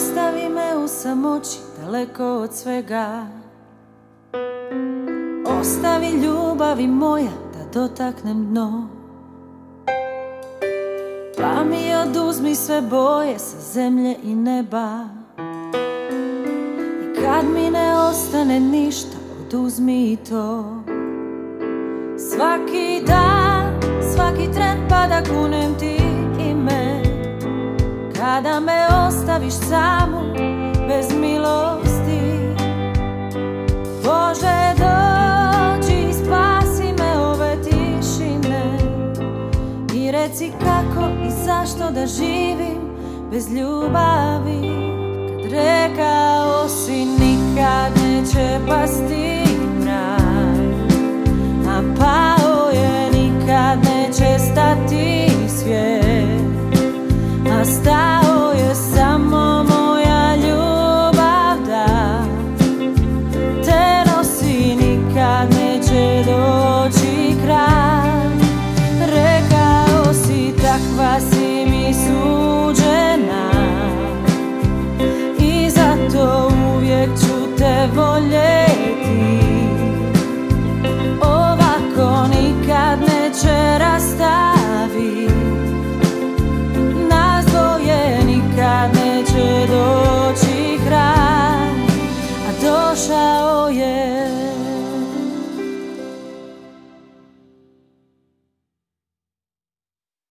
Ostavi me u samoći, daleko od svega. Ostavi ljubavi moja da dotaknem dno, pa mi oduzmi sve boje sa zemlje i neba. I kad mi ne ostane ništa, oduzmi i to. Svaki dan, svaki tren pa da kunem ti ime. Kada me ostaviš samu, bez milosti, Bože dođi i spasi me ove tišine. I reci kako i zašto da živim bez ljubavi, kad rekao si nikad neće pasti mrak, a pao je nikad neće stati svijet, a stao je samo moja ljubav da te nosi, nikad neće doći kraj. Rekao si takva si mi suđena i zato uvijek ću te voljeti.